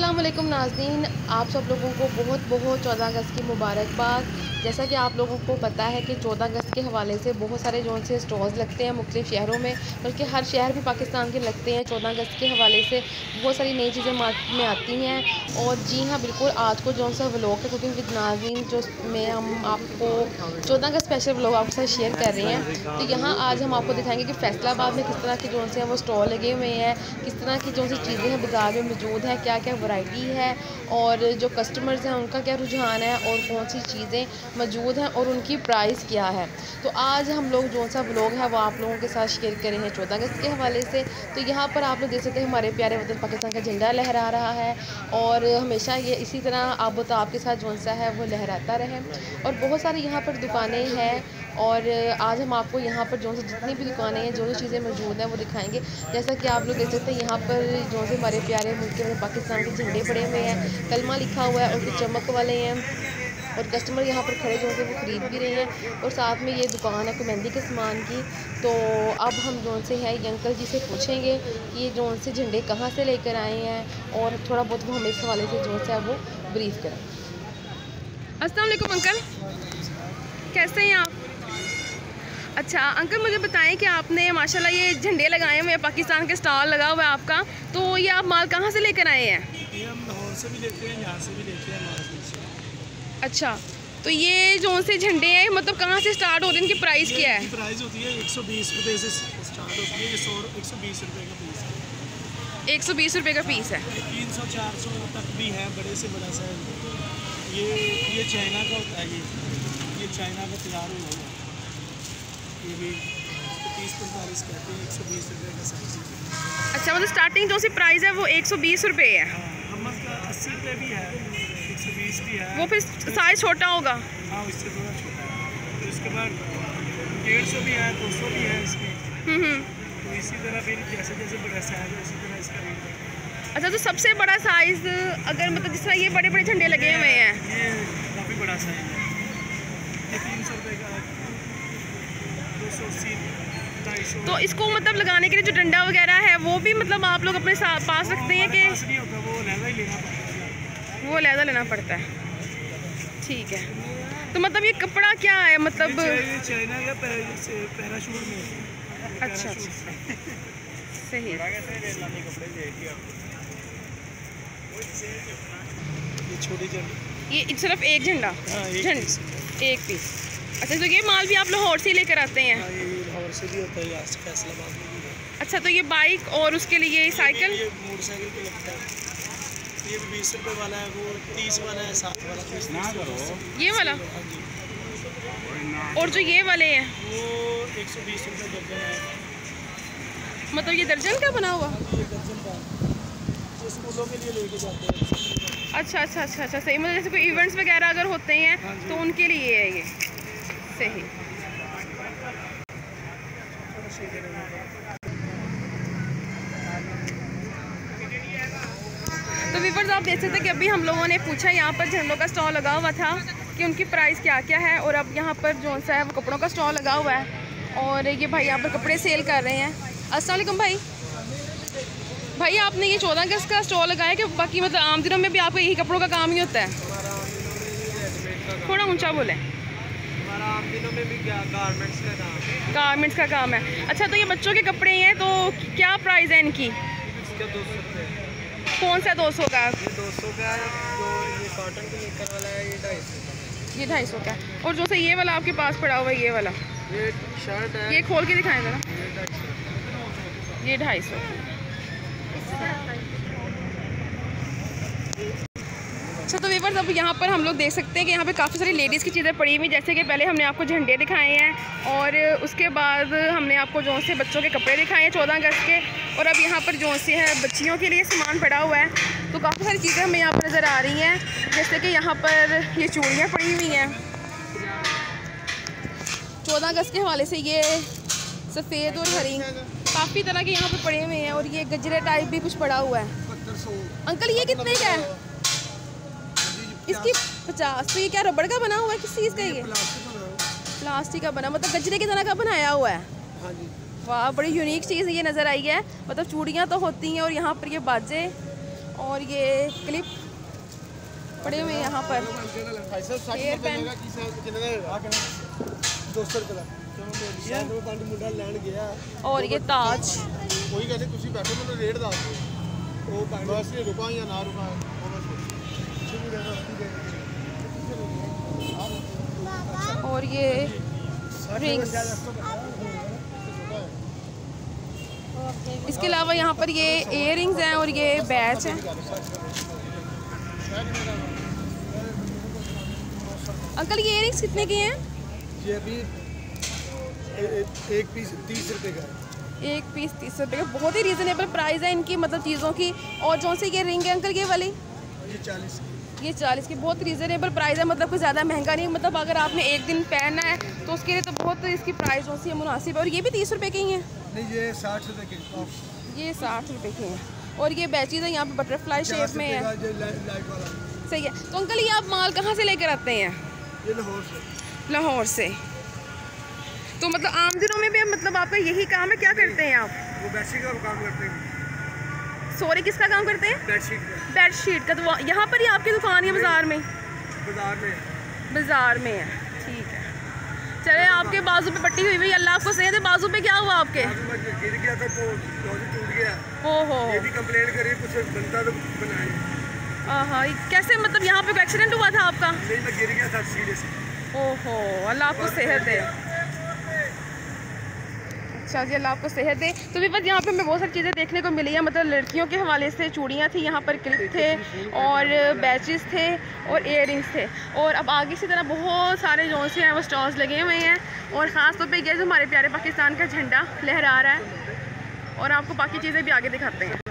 अस्सलाम वालेकुम नाज़रीन, आप सब लोगों को बहुत बहुत 14 अगस्त की मुबारकबाद। जैसा कि आप लोगों को पता है कि 14 अगस्त के हवाले से बहुत सारे जो से स्टॉल्स लगते हैं मुख्तलिफ़ शहरों में, बल्कि हर शहर भी पाकिस्तान के लगते हैं। 14 अगस्त के हवाले से बहुत सारी नई चीज़ें मार्केट में आती हैं। और जी हाँ, बिल्कुल आज को जो सा व्लॉग है कुकिंग विद नाज़रीन, जो में हम आपको 14 अगस्त स्पेशल व्लॉग आपके साथ शेयर कर रहे हैं। तो यहाँ आज हम आपको दिखाएंगे कि फैसलाबाद में किस तरह के जो से हैं वो स्टॉल लगे हुए हैं, किस तरह की जो सी चीज़ें हैं बाज़ार में मौजूद हैं, क्या क्या वैरायटी है और जो कस्टमर्स हैं उनका क्या रुझान है और कौन सी चीज़ें मौजूद हैं और उनकी प्राइस क्या है। तो आज हम लोग जो सा व्लॉग है वो आप लोगों के साथ शेयर कर रहे हैं 14 अगस्त के हवाले से। तो यहाँ पर आप लोग देख सकते हैं हमारे प्यारे वतन पाकिस्तान का झंडा लहरा रहा है और हमेशा ये इसी तरह आबोताब के साथ जो सा है वो लहराता रहे। और बहुत सारी यहाँ पर दुकानें हैं और आज हम आपको यहाँ पर जो जितनी भी दुकानें हैं, जो चीज़ें मौजूद हैं वो दिखाएंगे। जैसा कि आप लोग देख सकते हैं यहाँ पर जो से हमारे प्यारे मुल्क के पाकिस्तान के झंडे पड़े हुए हैं, कलमा लिखा हुआ है और कुछ चमक वाले हैं और कस्टमर यहाँ पर खड़े जो हैं वो ख़रीद भी रहे हैं। और साथ में ये दुकान है मेहंदी के सामान की। तो अब हम जो से है ये अंकल जी से पूछेंगे कि ये जो से झंडे कहाँ से लेकर आए हैं और थोड़ा बहुत वो हमें इस हवाले से जो है वो ब्रीफ करें। अस्सलाम वालेकुम अंकल, कैसे हैं आप? अच्छा अंकल, मुझे बताएं कि आपने माशाल्लाह ये झंडे लगाए हुए हैं, पाकिस्तान के स्टॉल लगा हुआ है आपका, तो ये आप माल कहाँ से लेकर आए हैं? ये हम लाहौर से भी लेते हैं, यहाँ से भी लेते हैं, मार्केट से। अच्छा, तो ये जो से झंडे हैं मतलब कहाँ से स्टार्ट होते हैं, इनकी प्राइस क्या है? प्राइस होती है 120 रुपये से स्टार्ट होती है, ये 120 रुपये का पीस है। 120 रुपये का पीस है। 300-400 तक भी है, बड़े से बड़ा साइज। ये चाइना का होता है, ये चाइना का तैयार हुआ है। ये भी 30-45 कहते हैं, 120 रुपये का साइज है। अच्छा, मतलब स्टार्टिंग जो सी प्राइस है वो 120 रुपये है। हमस का 80 रुपये भी है, 120 भी है। वो फिर साइज छोटा होगा? हाँ, इससे थोड़ा छोटा है। तो इसके बाद 150 भी है, 200 भी है इसमें। तो इसी तरह फिर जैसे जैसे बड़ा साइज है उसी तरह इसका रेट है। अच्छा, तो सबसे बड़ा साइज़ अगर मतलब जिस तरह ये बड़े बड़े झंडे लगे हुए हैं, ये काफ़ी बड़ा साइज है। ये 300 रुपये का, 280, 250। तो इसको मतलब लगाने के लिए जो डंडा वगैरह है वो भी मतलब आप लोग अपने पास रखते हैं कि? नहीं होता, वो लहदा ही लेना पड़ता है। वो लहदा लेना पड़ता है, ठीक है। तो मतलब ये कपड़ा क्या है मतलब? ये चाइना का पैराशूट में। अच्छा, सही। ये छोटी झंडी, ये सिर्फ एक झंडा? हाँ, झंडा एक पीस। अच्छा, तो ये माल भी आप लाहौर से ही लेकर आते हैं? हाँ, ये लाहौर से भी होता है, यहाँ से फैसलाबाद में भी है। अच्छा, तो ये बाइक और उसके लिए साइकिल? ये मोटरसाइकिल पे लगता है। ये 20 रुपये वाला है, वो 30 वाला है, 7 वाला 30। ये वाला? हाँ जी। और जो ये वाले हैं वो 120 रुपये दर्जन है। मतलब ये दर्जन का बना हुआ? ये दर्जन का जो स्कूलों के लिए लेके जाते हैं। अच्छा, सही। मतलब जैसे कोई इवेंट्स वगैरह अगर होते हैं तो उनके लिए है ये, सही। तो व्यूअर्स, आप देख सकते हैं कि अभी हम लोगों ने पूछा यहाँ पर झंडों का स्टॉल लगा हुआ था कि उनकी प्राइस क्या क्या है, और अब यहाँ पर जो सा है वो कपड़ों का स्टॉल लगा हुआ है और ये भाई यहाँ पर कपड़े सेल कर रहे हैं। अस्सलाम वालेकुम भाई, आपने ये 14 अगस्त का स्टॉल लगाया कि बाकी मतलब आम दिनों में भी आपका यही कपड़ों का काम ही होता है? थोड़ा ऊंचा बोलें। हमारा आम दिनों में भी गारमेंट्स का काम है। गारमेंट्स का काम है। अच्छा, तो ये बच्चों के कपड़े हैं, तो क्या प्राइस है इनकी? इसका 200 रुपये। कौन सा 200 का? ये 200 का है, जो ये कॉटन के निकल वाला है, ये 250 का। ये 250 का है। और जो से ये वाला आपके पास पड़ा हुआ है, ये वाला, ये शर्ट है, ये खोल के दिखाएं ज़रा। ये 250। ये 250। अच्छा, तो व्यूअर्स अब यहाँ पर हम लोग देख सकते हैं कि यहाँ पे काफ़ी सारी लेडीज़ की चीज़ें पड़ी हुई, जैसे कि पहले हमने आपको झंडे दिखाए हैं और उसके बाद हमने आपको जो से बच्चों के कपड़े दिखाए हैं 14 अगस्त के, और अब यहाँ पर जो से है बच्चियों के लिए सामान पड़ा हुआ है। तो काफ़ी सारी चीज़ें हमें यहाँ पर नज़र आ रही हैं, जैसे कि यहाँ पर ये चूड़ियाँ पड़ी हुई हैं 14 अगस्त के हवाले से, ये सफ़ेद और हरी काफ़ी तरह के यहाँ पर पड़े हुए हैं, और ये गजरे टाइप भी कुछ पड़ा हुआ है। अंकल ये कितने का है? इसकी 50। तो ये क्या रबड़ का बना हुआ है, किस चीज़ का? ये प्लास्टिक का बना, मतलब गजरे की तरह का बनाया हुआ है। हाँ जी। वाह, बड़ी यूनिक चीज़ ये नज़र आई है। मतलब चूड़ियाँ तो होती हैं और यहाँ पर ये बाजे और ये क्लिप पड़े हुए हैं यहाँ पर, हेयर पेन। और ये ताज। और ये रिंग्स। इसके अलावा यहाँ पर ये इयररिंग्स हैं और ये बैच हैं। अंकल ये इयररिंग्स कितने के हैं? ये अभी एक पीस 30 रुपए का है। एक पीस 30 रुपए का, बहुत ही रीजनेबल प्राइस है इनकी मतलब चीज़ों की। और जो से ये रिंग है अंकल ये वाली, ये 40 की। ये 40 की, बहुत रीजनेबल प्राइस है, मतलब कोई ज़्यादा महंगा नहीं। मतलब अगर आपने एक दिन पहनना है तो उसके लिए तो बहुत इसकी प्राइस जो सी मुनासिब है। और ये भी 30 रुपए के ही हैं? नहीं, ये 60 रुपए के। ये 60 रुपए के हैं। और ये बैचेज है यहाँ पे बटरफ्लाई शेप में है। सही है। तो अंकल ये आप माल कहाँ से लेकर आते हैं? ये लाहौर से। लाहौर से। तो मतलब आम दिनों में भी मतलब आपका यही काम है? क्या करते हैं आप? वो बेडशीट का काम करते हैं। सॉरी, किसका काम करते हैं? बेडशीट का। बेडशीट का। तो यहाँ पर ही आपकी दुकान है बाज़ार में? बाजार में। बाज़ार में है, ठीक है। चले, आपके बाजू पे पट्टी हुई हुई, अल्लाह आपको सेहत है। बाजू पे क्या हुआ आपके? गिर गया था तो टूट गया। ओहो। ये भी कंप्लेंट करिए, कुछ बनता तो बनाए। हाँ, कैसे मतलब यहाँ पे एक्सीडेंट हुआ था आपका? नहीं, मैं गिर गया था सीरियस। ओहो, अल्लाह आपको सेहत दे। अच्छा जी, अल्लाह आपको सेहत दे। तो भी बस यहाँ पे हमें बहुत सारी चीज़ें देखने को मिली है। मतलब लड़कियों के हवाले से चूड़ियाँ थी, यहाँ पर क्लिप थे और बैचेस थे और इयररिंग्स थे। और अब आगे इसी तरह बहुत सारे जो से हैं वो स्टॉल्स लगे हुए हैं। और ख़ास तौर पे ये जो हमारे प्यारे पाकिस्तान का झंडा लहरा रहा है। और आपको बाकी चीज़ें भी आगे दिखाते हैं।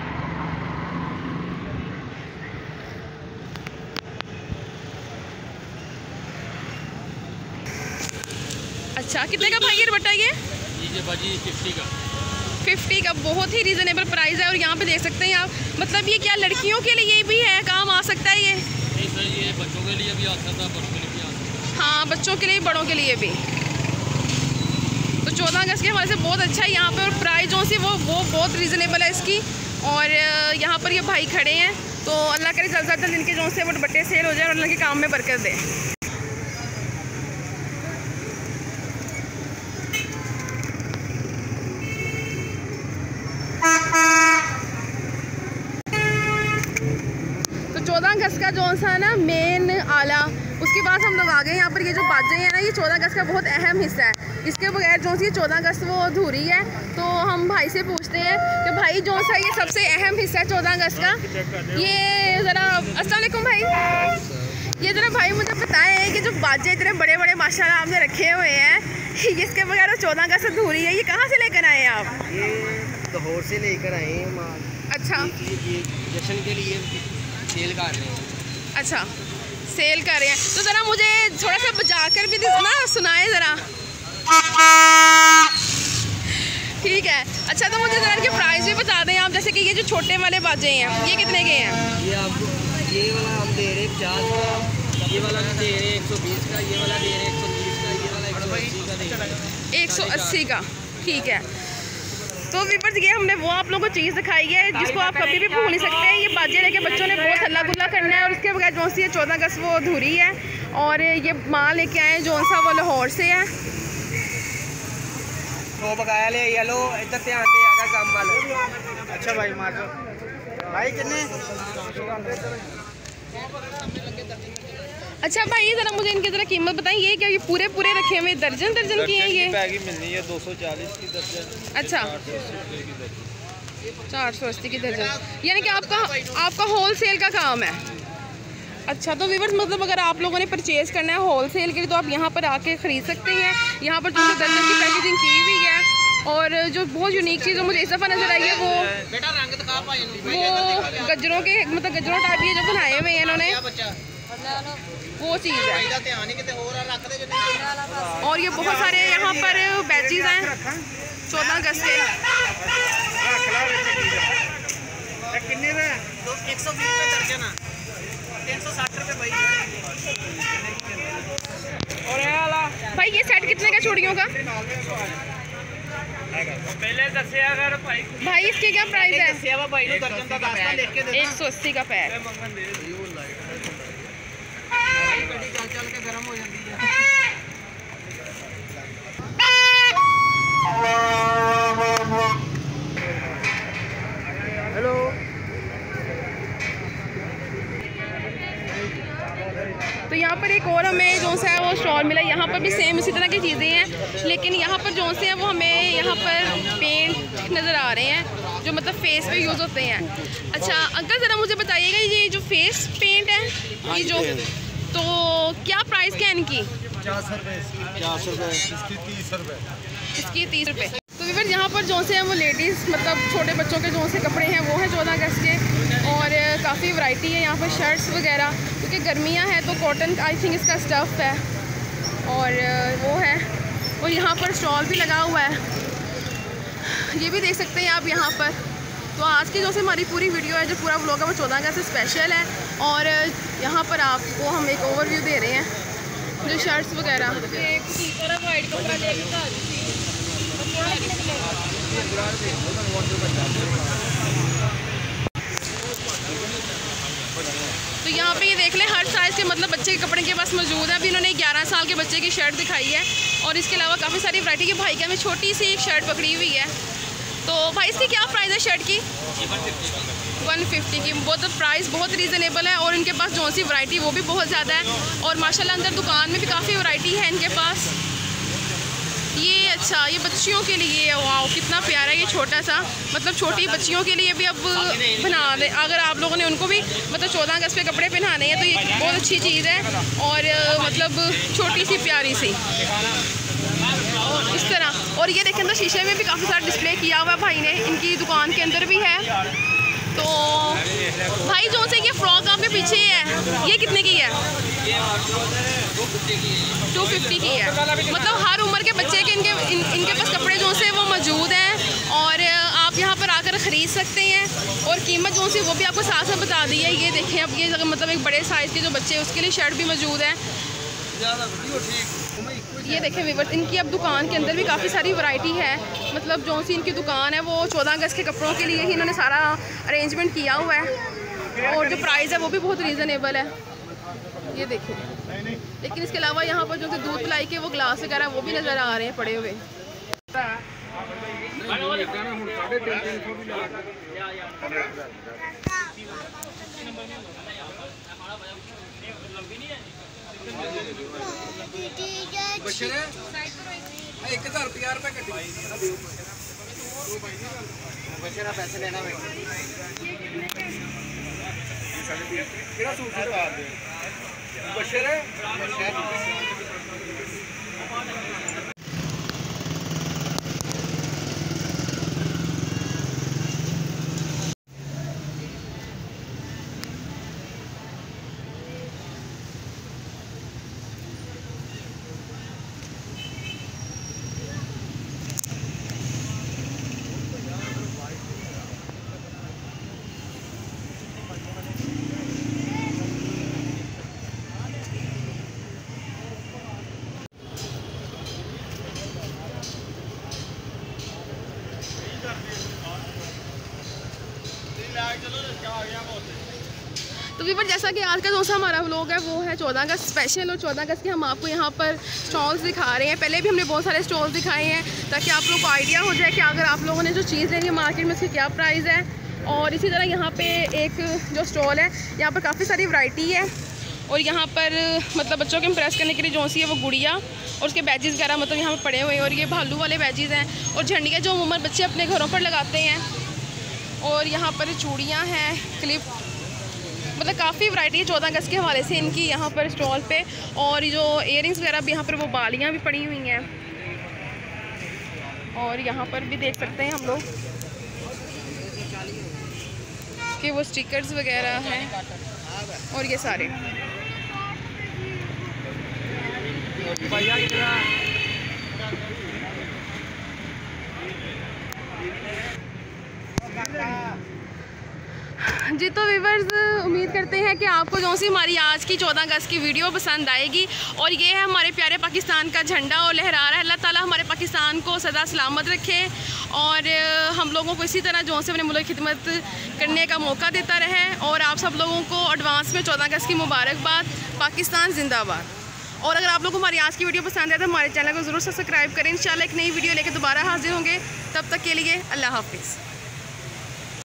अच्छा, कितने का भाई ये दुपट्टा? ये बाजी 50 का। 50 का, बहुत ही रीज़नेबल प्राइस है। और यहाँ पे देख सकते हैं आप, मतलब ये क्या लड़कियों के लिए भी है, काम आ सकता है ये? नहीं सर, ये बच्चों के लिए भी आ सकता है, बड़ों के लिए भी आ सकता है। हाँ, बच्चों के लिए, बड़ों के लिए भी। तो 14 अगस्त के हवाले से बहुत अच्छा है यहाँ पे। और प्राइस जो सी वो बहुत रीज़नेबल है इसकी। और यहाँ पर ये भाई खड़े हैं, तो अल्लाह करे जल्द से जल्द इनके जो से वो दुपट्टे सेल हो जाए और अल्लाह के काम में बरकत दे। तो 14 अगस्त का जो सा ना मेन आला, उसके बाद हम लोग आ गए यहाँ पर। ये जो बाजे हैं ना, ये 14 अगस्त का बहुत अहम हिस्सा है। इसके बगैर जो सी 14 अगस्त वो अधूरी है। तो हम भाई से पूछते हैं कि भाई जो सा ये सबसे अहम हिस्सा है 14 अगस्त का, ये ज़रा, अस्सलाम वालेकुम भाई, ये ज़रा भाई मुझे बताएं कि जो बाजे इतने बड़े बड़े माशाल्लाह आपने रखे हुए हैं, इसके बगैर 14 अगस्त अधूरी है, ये कहाँ से लेकर आए हैं आप? ये लाहौर से लेकर आए हैं माल। अच्छा, ये जश्न के लिए सेल कर रहे हैं। अच्छा, सेल कर रहे हैं। तो ज़रा मुझे थोड़ा सा बजा कर भी ना सुनाए ज़रा। ठीक है। अच्छा, तो मुझे ज़रा इनके प्राइस भी बता दें आप। जैसे कि ये जो छोटे वाले बाजे हैं, ये कितने के हैं? ये आपको, ये वाला हम दे रहे हैं 50 का, ये वाला भी दे रहे हैं 120 का, ये वाला दे रहे हैं 130 का, ये वाला 180 का दे रहे हैं। 180 का, ठीक है। तो वीवर्स, ये हमने वो आप लोगों को चीज़ दिखाई है जिसको आप कभी भी भूल नहीं सकते हैं। ये बाजे लेके बच्चों ने बहुत हल्ला गुल्ला करना है। और उसके बगैर जो सी 14 अगस्त वो अधूरी है। और ये माल लेके आए हैं जो सा वो लाहौर से है। तो बकाया ले येलो इधर ध्यान दे आगा काम वाला। अच्छा भाई, मार भाई कितने? अच्छा भाई, ये ज़रा मुझे इनकी ज़रा कीमत बताइए। ये क्या, ये पूरे रखे हुए दर्जन की हैं ये? पैकिंग मिलनी है 240 की दर्जन। अच्छा, 480 की दर्जन, यानी कि आपका होल सेल का काम है। अच्छा, तो व्यूअर्स मतलब अगर आप लोगों ने परचेज़ करना है होल सेल के लिए तो आप यहाँ पर आके ख़रीद सकते हैं। यहाँ पर जो दर्जन की पैकेजिंग की हुई है। और जो बहुत यूनिक चीज़ मुझे इस दफ़ा नज़र आई है वो गजरों के, मतलब गजरों टाइप ये जो बनाए हुए हैं इन्होंने, वो चीज़ है। और ये बहुत सारे यहाँ पर बैचेज हैं 14 अगस्त के। 120 रुपये दर्जन, 360 रुपये भाई। और भाई ये सेट कितने का चूड़ियों का? पहले दसे अगर भाई भाई इसके क्या प्राइस है? दसे वा भाई नु दर्जन का रास्ता लिख के दे 180 का पैर। भाई गड्डी चल चल के गर्म हो जाती है। हेलो तो यहाँ पर एक और हमें जो सा है वो स्टॉल मिला। यहाँ पर भी सेम इसी तरह की चीज़ें हैं, लेकिन यहाँ पर जो से हैं वो हमें यहाँ पर पेंट नज़र आ रहे हैं जो मतलब फेस पे यूज़ होते हैं। अच्छा अंकल ज़रा मुझे बताइएगा ये जो फेस पेंट है ये जो, तो क्या प्राइस क्या है इनकी? 50 रुपये इसकी 30 रुपये। इसकी 30 रुपये। तो वीवर यहाँ पर जो से हैं वो लेडीज़ मतलब छोटे बच्चों के जो से कपड़े हैं वो हैं 14 अगस्त के, और काफ़ी वैरायटी है यहाँ पर शर्ट्स वगैरह, क्योंकि गर्मियाँ हैं तो कॉटन आई थिंक इसका स्टफ़ है और वो है। और यहाँ पर स्टॉल भी लगा हुआ है, ये भी देख सकते हैं आप यहाँ पर। तो आज की जो से हमारी पूरी वीडियो है, जो पूरा व्लॉग है वो 14 अगस्त से स्पेशल है, और यहाँ पर आपको हम एक ओवरव्यू दे रहे हैं जो शर्ट्स वगैरह। तो यहाँ पे ये देख लें हर साइज़ के मतलब बच्चे के कपड़े के पास मौजूद है। अभी इन्होंने 11 साल के बच्चे की शर्ट दिखाई है, और इसके अलावा काफ़ी सारी वैरायटी की। भाई के हमें छोटी सी एक शर्ट पकड़ी हुई है। तो भाई इसकी क्या प्राइस है शर्ट की? 150 की। बहुत प्राइस बहुत रीज़नेबल है, और इनके पास जो सी वैरायटी वो भी बहुत ज़्यादा है, और माशाल्लाह अंदर दुकान में भी काफ़ी वैरायटी है इनके पास। ये अच्छा ये बच्चियों के लिए, वाओ कितना प्यारा है ये छोटा सा, मतलब छोटी बच्चियों के लिए भी अब बना दे। अगर आप लोगों ने उनको भी मतलब 14 अगस्त पे कपड़े पहनाने हैं तो ये बहुत अच्छी चीज़ है, और मतलब छोटी सी प्यारी सी इस तरह। और ये देखें तो शीशे में भी काफ़ी सारा डिस्प्ले किया हुआ है भाई ने, इनकी दुकान के अंदर भी है। तो भाई जो से ये फ्रॉक आपके पीछे है ये कितने की है? 250 की है। मतलब हर उम्र के बच्चे के इनके पास कपड़े जो से वो मौजूद हैं, और आप यहाँ पर आकर ख़रीद सकते हैं। और कीमत जो सी वो भी आपको साथ में बता दी है। ये देखें अब ये मतलब एक बड़े साइज़ के जो बच्चे हैं उसके लिए शर्ट भी मौजूद है। ये देखें व्यूअर्स इनकी अब दुकान के अंदर भी काफ़ी सारी वैरायटी है। मतलब जो सी इनकी दुकान है वो 14 अगस्त के कपड़ों के लिए ही इन्होंने सारा अरेंजमेंट किया हुआ है, और जो प्राइस है वो भी बहुत रीज़नेबल है। ये देखिए, लेकिन इसके अलावा यहाँ पर जो दूध पिलाई के वो ग्लास वगैरह वो भी नज़र आ रहे हैं पड़े हुए। पैसे लेना तो वीवर जैसा कि आज का जो सा हमारा व्लॉग है वो है 14 अगस्त स्पेशल, और 14 अगस्त के हम आपको यहाँ पर स्टॉल्स दिखा रहे हैं। पहले भी हमने बहुत सारे स्टॉल्स दिखाए हैं ताकि आप लोगों को आइडिया हो जाए कि अगर आप लोगों ने जो चीज़ लेनी है मार्केट में उसकी क्या प्राइस है। और इसी तरह यहाँ पे एक जो स्टॉल है यहाँ पर काफ़ी सारी वैरायटी है, और यहाँ पर मतलब बच्चों को इम्प्रेस करने के लिए जो सी है वो गुड़िया और उसके बैजेस वगैरह मतलब यहाँ पर पड़े हुए हैं, और ये भालू वाले बैजेस हैं, और झंडियाँ जो उम्र बच्चे अपने घरों पर लगाते हैं। और यहाँ पर चूड़ियाँ हैं, क्लिप, मतलब काफ़ी वैरायटी है 14 अगस्त के हवाले से इनकी यहाँ पर स्टॉल पे। और जो इयररिंग्स वगैरह भी यहाँ पर वो बालियाँ भी पड़ी हुई हैं, और यहाँ पर भी देख सकते हैं हम लोग कि वो स्टिकर्स वगैरह हैं, और ये सारे जी। तो व्यूअर्स उम्मीद करते हैं कि आपको जो सी हमारी आज की 14 अगस्त की वीडियो पसंद आएगी। और ये है हमारे प्यारे पाकिस्तान का झंडा और लहरा रहा है। अल्लाह ताला हमारे पाकिस्तान को सदा सलामत रखे और हम लोगों को इसी तरह जो से अपने मुल्क की खिदमत करने का मौका देता रहे। और आप सब लोगों को एडवांस में 14 अगस्त की मुबारकबाद। पाकिस्तान जिंदाबाद। और अगर आप लोगों को हमारी आज की वीडियो पसंद आए तो हमारे चैनल को ज़रूर सब्सक्राइब करें। इंशाल्लाह एक नई वीडियो लेकर दोबारा हाजिर होंगे। तब तक के लिए अल्लाह हाफिज़।